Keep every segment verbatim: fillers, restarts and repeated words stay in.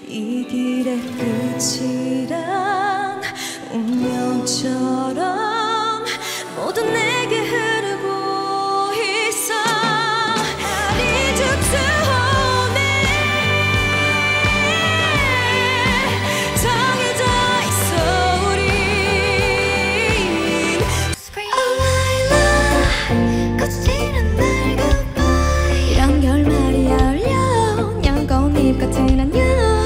이 길의 끝이란 운명처럼 모두 내게 흐르고 있어. I need you to hold me. 정해져 있어 우린. All I love 거칠은 날 goodbye. 이런 결말이 어울려 양꺼잎 같은 안녕.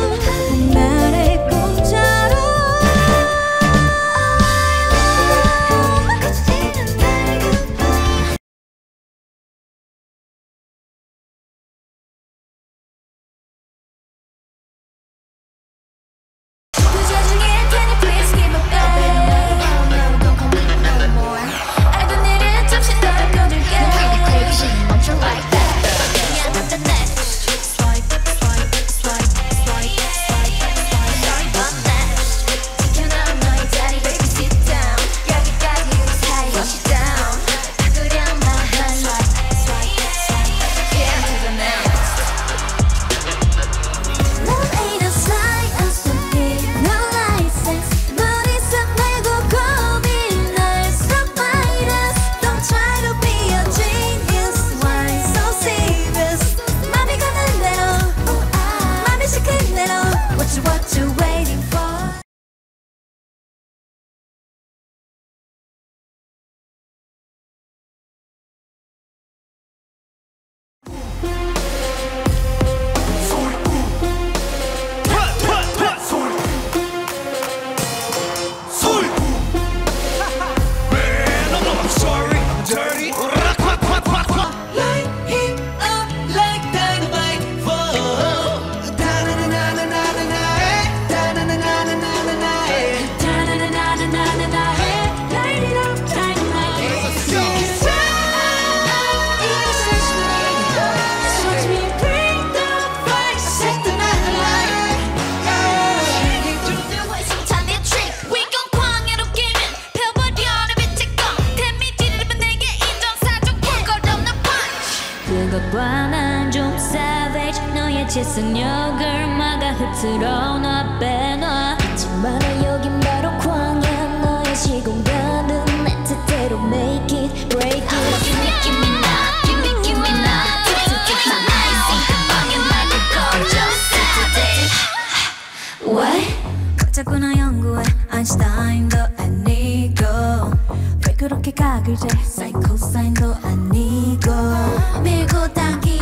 그것과 난 좀 savage. 너의 재생력을 막아 흐트러 놔 빼놔. 잊지 마라 여긴 바로 광야. 너의 시공간은 내 뜻대로 make it break it. You make it me now, you make it me now. It's my nice 방에 말고 gorgeous today. What? 가자꾸나 연구해 아인슈타인도 아니고 왜 그렇게 각을 재 사인 코사인도 아니고 밀고 당기